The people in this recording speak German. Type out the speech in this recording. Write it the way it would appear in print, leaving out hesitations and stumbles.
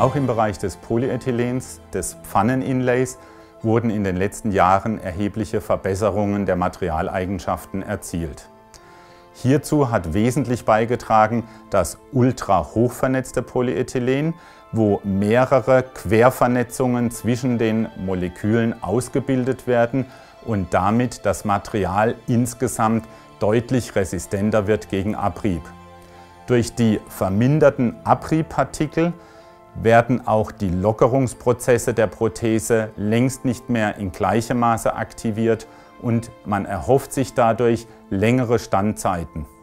Auch im Bereich des Polyethylens, des Pfanneninlays, wurden in den letzten Jahren erhebliche Verbesserungen der Materialeigenschaften erzielt. Hierzu hat wesentlich beigetragen das ultrahochvernetzte Polyethylen, wo mehrere Quervernetzungen zwischen den Molekülen ausgebildet werden und damit das Material insgesamt deutlich resistenter wird gegen Abrieb. Durch die verminderten Abriebpartikel werden auch die Lockerungsprozesse der Prothese längst nicht mehr in gleichem Maße aktiviert und man erhofft sich dadurch längere Standzeiten.